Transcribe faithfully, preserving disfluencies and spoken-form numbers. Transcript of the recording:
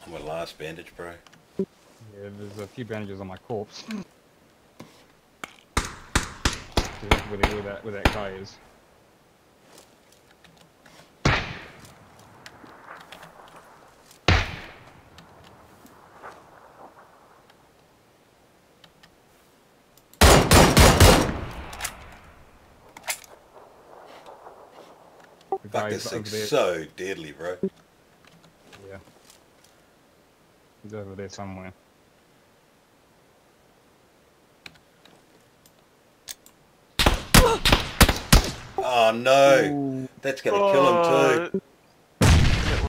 My last bandage, bro. Yeah, there's a few bandages on my corpse. Where, the, where, that, where that guy is. The Fuck, guy this is over thing's there. so deadly, bro. Yeah. He's over there somewhere. Oh no! Ooh. That's gonna kill him too.